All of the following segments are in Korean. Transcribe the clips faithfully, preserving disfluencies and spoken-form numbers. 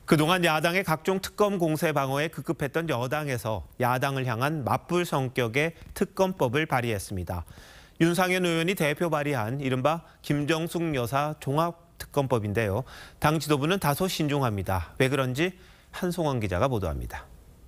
그동안 야당의 각종 특검 공세 방어에 급급했던 여당에서 야당을 향한 맞불 성격의 특검법을 발의했습니다. 윤상현 의원이 대표 발의한 이른바 김정숙 여사 종합특검법인데요. 당 지도부는 다소 신중합니다. 왜 그런지 한송원 기자가 보도합니다.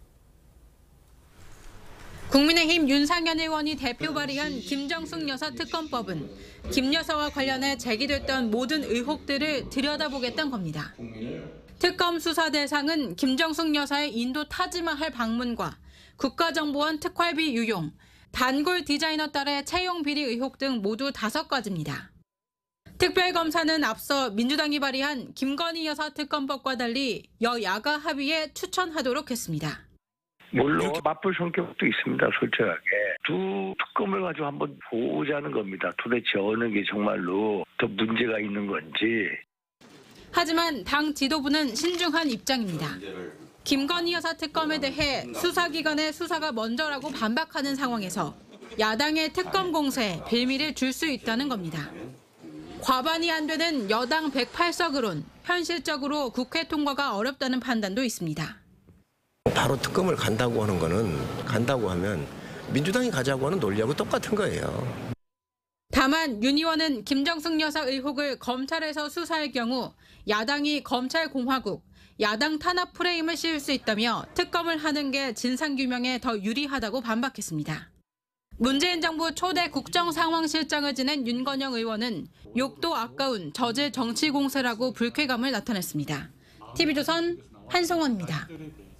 국민의힘 윤상현 의원이 대표 발의한 김정숙 여사 특검법은 김 여사와 관련해 제기됐던 모든 의혹들을 들여다보겠다는 겁니다. 특검 수사 대상은 김정숙 여사의 인도 타지마할 방문과 국가정보원 특활비 유용, 단골 디자이너 딸의 채용 비리 의혹 등 모두 다섯 가지입니다. 특별검사는 앞서 민주당이 발의한 김건희 여사 특검법과 달리 여야가 합의에 추천하도록 했습니다. 물론 맞불 성격도 있습니다. 솔직하게. 두 특검을 가지고 한번 보자는 겁니다. 도대체 어느 게 정말로 더 문제가 있는 건지. 하지만 당 지도부는 신중한 입장입니다. 김건희 여사 특검에 대해 수사기관의 수사가 먼저라고 반박하는 상황에서 야당의 특검 공세에 빌미를 줄 수 있다는 겁니다. 과반이 안 되는 여당 백팔 석으론 현실적으로 국회 통과가 어렵다는 판단도 있습니다. 바로 특검을 간다고 하는 거는 간다고 하면 민주당이 가자고 하는 논리하고 똑같은 거예요. 다만 윤 의원은 김정숙 여사 의혹을 검찰에서 수사할 경우 야당이 검찰 공화국, 야당 탄압 프레임을 씌울 수 있다며 특검을 하는 게 진상규명에 더 유리하다고 반박했습니다. 문재인 정부 초대 국정상황실장을 지낸 윤건영 의원은 욕도 아까운 저질 정치 공세라고 불쾌감을 나타냈습니다. 티비조선 한송원입니다.